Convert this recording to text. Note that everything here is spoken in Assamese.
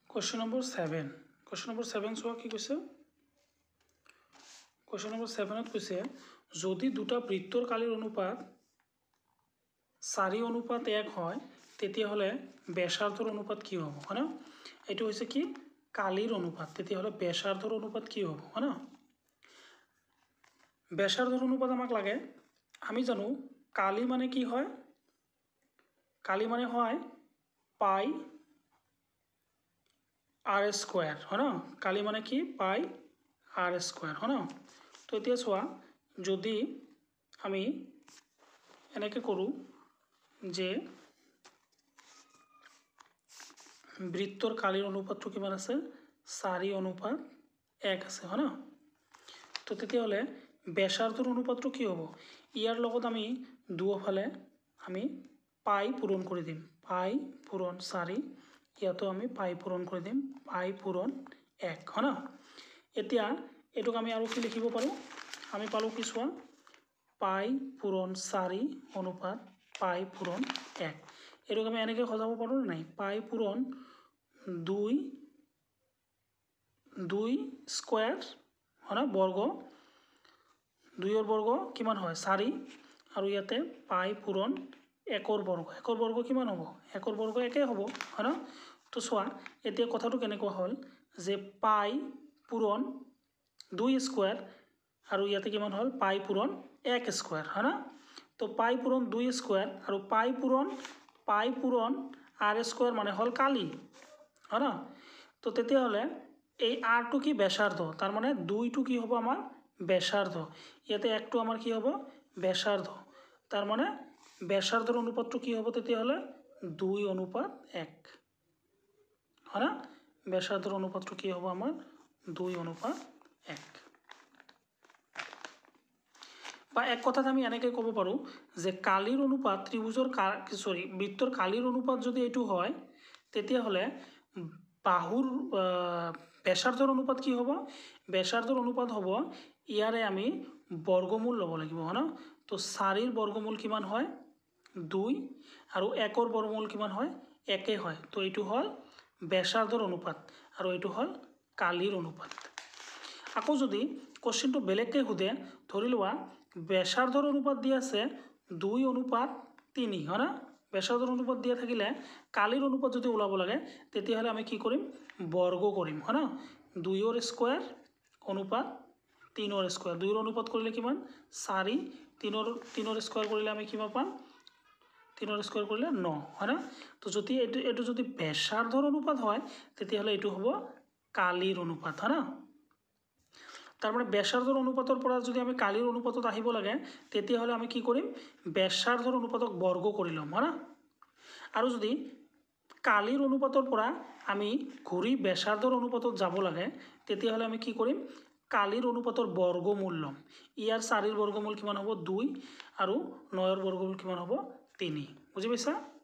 Question number 7. Question number 7 চোৱা কি কৈছে Question number 7 কৈছে যদি দুটা বৃত্তৰ কালিৰ অনুপাত 4:1 হয় তেতিয়াহলে ব্যাসাৰ্ধৰ অনুপাত কি হ'ব হয় না এটো হৈছে কি কালিৰ অনুপাত তেতিয়াহলে ব্যাসাৰ্ধৰ অনুপাত কি হ'ব হয় না ব্যাসাৰ্ধৰ অনুপাত আমাক লাগে আমি জানো কালি মানে কি হয় কালি মানে হয় পাই r স্কয়ার হয় না কালি মানে কি পাই r স্কয়ার হয় না তো এতিয়া চোৱা যদি আমি এনেকে কৰো যে বৃত্তৰ কালিৰ অনুপাতটো কিমান আছে 4:1 আছে হয় না তো তেতিয়াহলে ব্যাসাৰ্ধৰ অনুপাতটো কি হ'ব ইয়াৰ লগত আমি দুয়োফালে আমি পাই পূৰণ কৰি দিম পাই পূৰণ 4 ইয়াতো আমি পাই পূৰণ কৰি দিম পাই পূৰণ 1 হয় না এতিয়া এটোক আমি আৰু কি লিখিব পাৰো আমি পালো কি চোৱা পাই পূৰণ 4 অনুপাত পাই পূৰণ 1 এটোক আমি এনেকে সজাব পাৰো নাই পাই পূৰণ 2 স্কয়ার হয় না বর্গ 2 এর বর্গ কিমান হয় 4 আৰু ইয়াতে পাই পূৰণ 1 এর বর্গ কিমান হ'ব 1 এর বর্গ একে হ'ব হয় না তো চোৱা এতিয়া কথাটো কেনেকুৱা হল যে পাই পূৰণ 2 স্কয়ার আৰু ইয়াতে কিমান হল পাই পূৰণ 1 স্কয়ার হয় না তো পাই পূৰণ 2 স্কয়ার আৰু পাই পূৰণ r স্কয়ার মানে হল কালি হয় না তো তেতিয়া হলে এই r টো কি ব্যাসার্ধ তার মানে 2 টো কি হবে আমার ব্যাসার্ধ ইয়াতে 1 টো আমার কি হবে ব্যাসার্ধ তার মানে ব্যাসার্ধর অনুপাতটো কি হবে তেতিয়া হলে 2:1 হয় না ব্যাসার্ধর অনুপাতটো কি হবে আমার 2:1 বা এক কথাতে আমি এনেকে কব পাৰো যে কালিৰ অনুপাত ত্ৰিভুজৰ বৃত্তৰ কালিৰ অনুপাত যদি এটো হয় তেতিয়া হলে বাহুৰ ব্যাসাৰ্ধৰ অনুপাত কি হ'ব ব্যাসাৰ্ধৰ অনুপাত হ'ব ইয়াৰে আমি বৰ্গমূল লব লাগিব হয় না তো 4 এর বর্গমূল কিমান হয় 2 আৰু 1 এর বর্গমূল কিমান হয় 1 হয় তো এটো হল ব্যাসাৰ্ধৰ অনুপাত আৰু এটো হল কালিৰ অনুপাত আকৌ যদি কোশ্চেনটো বেলেগকৈ খুদে ধৰি লোৱা ব্যাসাৰ্ধৰ অনুপাত দিয়া আছে 2:3 হয় না ব্যাসাৰ্ধৰ অনুপাত দিয়া থাকিলে কালিৰ অনুপাত যদি ওলাব লাগে তেতিয়া হলে আমি কি কৰিম বৰ্গ কৰিম হয় না 2 এর স্কয়ার অনুপাত 3 এর স্কয়ার 2 এর অনুপাত কৰিলে কিমান 4 3 এর স্কয়ার কৰিলে আমি কিমান পাম 3 এর স্কয়ার কৰিলে 9 হয় না তো যদি এটো যদি ব্যাসাৰ্ধৰ অনুপাত হয় তেতিয়া হলে এটো হ'ব কালিৰ অনুপাত হয় না তার মানে ব্যাসাৰ্ধৰ অনুপাতৰ পৰা যদি আমি কালিৰ অনুপাতত আহিব লাগে তেতিয়া হলে আমি কি কৰিম ব্যাসাৰ্ধৰ অনুপাতক বৰ্গ কৰি লম হয় না আৰু যদি কালিৰ অনুপাতৰ পৰা আমি ঘূৰি ব্যাসাৰ্ধৰ অনুপাতত যাব লাগে তেতিয়া হলে আমি কি কৰিম কালিৰ অনুপাতৰ বৰ্গমূল লম ইয়াৰ 4 এর বর্গমূল কিমান হ'ব 2 আৰু 9 এর বর্গমূল কিমান হ'ব 3 বুজি পাইছা